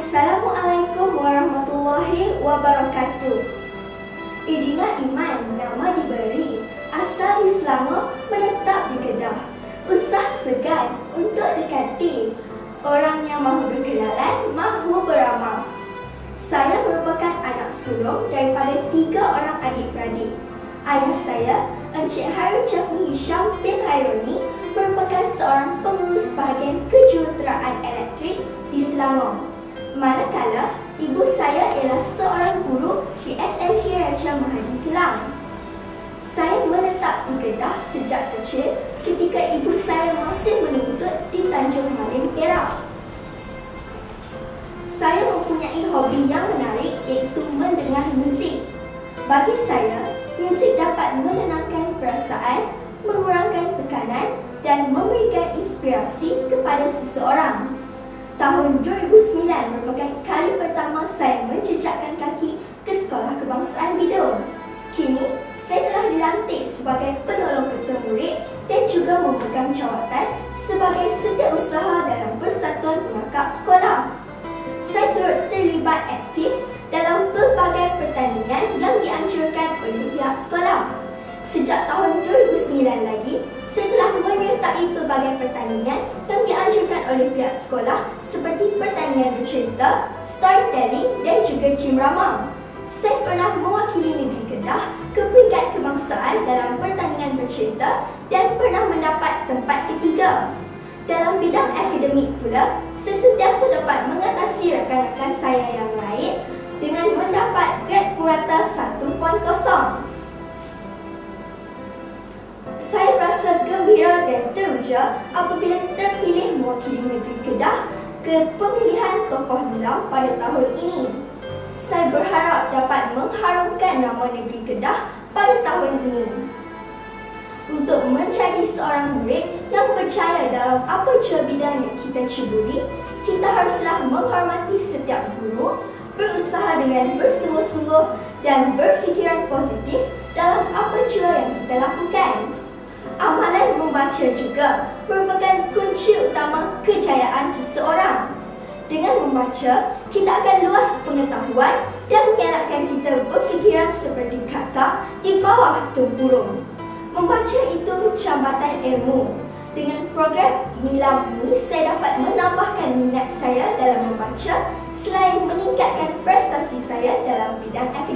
Assalamualaikum warahmatullahi wabarakatuh. Idina Iman nama diberi, asal di Selangor, menetap di Kedah. Usah segan untuk dekati, orang yang mahu berkenalan, mahu beramal. Saya merupakan anak sulung daripada 3 orang adik-beradik. Ayah saya, Encik Hairul Jafni Hisham bin Hairuni, merupakan seorang pengurus bahagian kejuruteraan elektrik di Selangor. Manakala ibu saya ialah seorang guru di SMK Raja Mahadi Kelang. Saya menetap di Kedah sejak kecil ketika ibu saya masih menuntut di Tanjung Malim, Perak. Saya mempunyai hobi yang menarik iaitu mendengar muzik. Bagi saya, muzik dapat menenangkan perasaan, mengurangkan tekanan dan memberikan inspirasi kepada seseorang. Tahun 2009 merupakan kali pertama saya menjejakkan kaki ke Sekolah Kebangsaan Bidul. Kini, saya telah dilantik sebagai penolong ketua murid dan juga memegang jawatan sebagai setiausaha dalam Persatuan Pengakap Sekolah. Saya turut terlibat aktif dalam pelbagai pertandingan yang dianjurkan oleh pihak sekolah. Sejak tahun 2009 lagi, saya telah menyertai pelbagai pertandingan yang dianjurkan oleh pihak sekolah seperti pertandingan bercerita, storytelling dan juga cimrama. Saya pernah mewakili negeri Kedah ke peringkat kebangsaan dalam pertandingan bercerita dan pernah mendapat tempat ketiga. Dalam bidang akademik pula, saya sentiasa dapat mengatasi rakan-rakan saya yang lain dengan mendapat grade purata 1.0. Saya rasa gembira dan teruja apabila terpilih mewakili negeri Kedah ke pemilihan tokoh nilam pada tahun ini. Saya berharap dapat mengharumkan nama negeri Kedah pada tahun ini. Untuk menjadi seorang murid yang percaya dalam apa jua bidang yang kita ceburi, kita haruslah menghormati setiap guru, berusaha dengan bersungguh-sungguh dan berfikiran positif dalam apa jua yang kita lakukan. Amalan membaca juga merupakan kunci utama kejayaan seseorang. Dengan membaca, kita akan luas pengetahuan dan mengelakkan kita berfikiran seperti katak di bawah tempurung. Membaca itu jambatan ilmu. Dengan program nilam ini, saya dapat menambahkan minat saya dalam membaca selain meningkatkan prestasi saya dalam bidang akademik.